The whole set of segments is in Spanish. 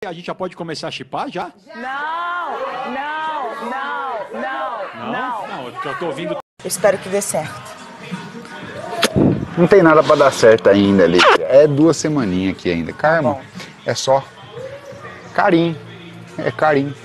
A gente já pode começar a chipar já? Não, eu tô ouvindo. Eu espero que dê certo. Não tem nada pra dar certo ainda ali. É 2 semaninhas aqui ainda. Karma, é só carinho. É carinho.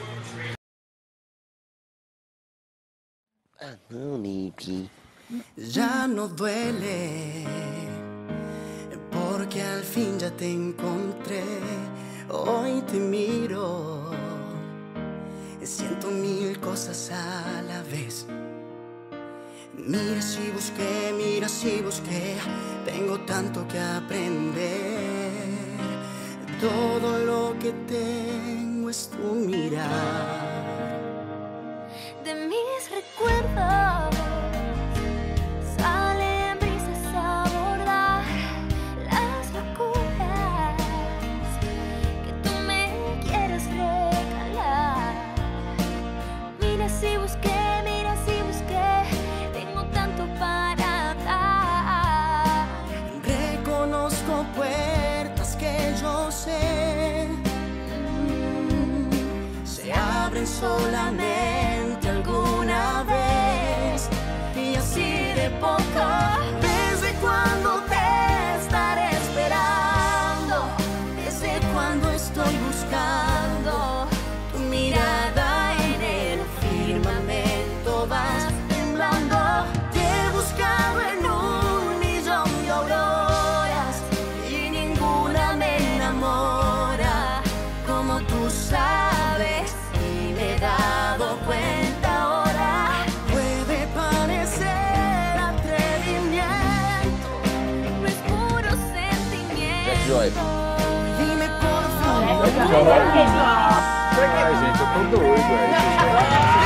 Ya no duele, porque al fin ya te encontré. Hoy te miro, siento 1000 cosas a la vez. Mira si busqué, tengo tanto que aprender. Todo lo que tengo es tu mirar. De mis recuerdos salen brisas a bordar las locuras que tú me quieres regalar. Mira si busqué, tengo tanto para dar. Reconozco puertas que yo sé se abren solamente alguna vez, y así de poco. Desde cuando te estaré esperando, desde cuando estoy buscando tu mirada en el firmamento, vas temblando. Te he buscado en 1.000.000 de auroras y ninguna me enamora como tú sabes, y me he dado cuenta ahora. Puede parecer atrevimiento, No es puro sentimiento. dime por favor. Ai, gente, eu tô doido aí.